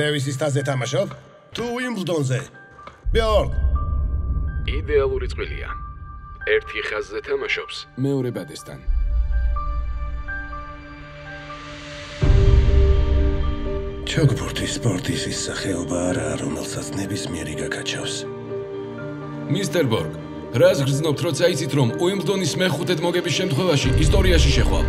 დევისის თასზე თამაშობ? თუ უიმბლდონზე? ბიორნ. იდეალური წყვილია. ერთი ხაზზე თამაშობს, მეორე ბადესთან. ჩოგბურთი სპორტის ის სახეობა არაა, რომელსაც ნებისმიერი გაკაჩავს. მისტერ ბორგ, რას გრძნობთ, როცა იცით, რომ უიმბლდონის მეხუთედ მოგების შემთხვევაში ისტორიაში შეხვალთ?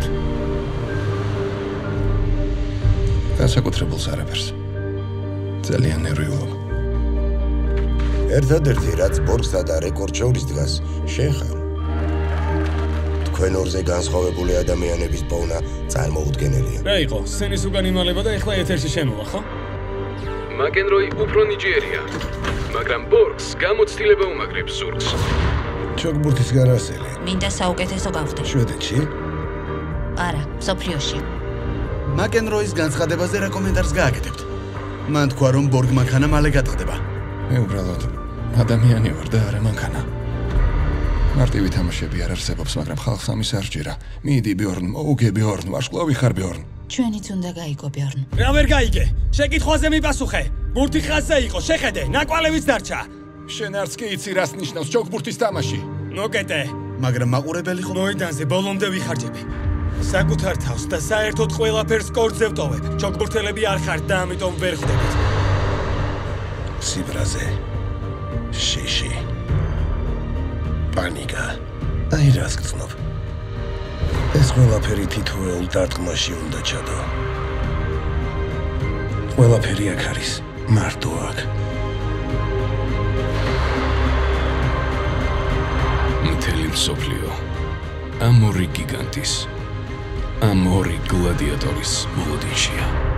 განსაკუთრებულს არაფერს. ძალიან ნერვიულობ. ერთადერთი, რაც ბორგსა და რეკორდ შორის დგას, შენ ხარ. თქვენ ორზე განსხვავებული ადამიანების პოვნა წარმოუდგენელია. რა იყო, სცენის უკან იმალება და ეხლა ეთერში შემოვა, ხო? მაკენროი უფრო ნიჭიერია, მაგრამ ბორგს გამოცდილება უმაგრებს ზურგს. ჩოგბურთის გარასელი. მინდა საუკეთესო გავხდე. შვედეთში? არა, მსოფლიოში. მაკენროის განცხადებაზე რა კომენტარს გააკეთებთ? მან თქვა, რომ ბორგ მანქანა მალე გატყდება. მე უბრალოდ ადამიანი ვარ და არა მანქანა. მარტივი თამაშები არ არსებობს, მაგრამ ხალხს ამის არ სჯერა. მიდი ბიორნ, მოუგე ბიორნ, ვარსკვლავი ხარ ბიორნ. ჩვენიც უნდა გაიგო ბიორნ. რა ვერ გაიგე? შეკითხვაზე მიპასუხე. ბურთი ხაზზე იყო, შეხედე, ნაკვალევიც დარჩა. შენ არც კი იცი რას ნიშნავს ჩოგბურთის თამაში. ნოკეტე. მაგრამ მაყურებელი ხო მოედანზე ბოლომდე ვიხარჯები. საკუთარ თავს და საერთოდ ყველაფერს კორტზე ვტოვებ. ჩოგბურთელები არ ხართ და ამიტომ ვერ ხვდებით. სიბრაზე. შიში. პანიკა. აი რას გწნობ. ეს ყველაფერი თითოეულ დარტყმაში უნდა ჩადო. ყველაფერი აქ არის. მარტო აქ. მთელი მსოფლიო ამ ორი გიგანტის, ამ ორი გლადიატორის მოლოდინშია.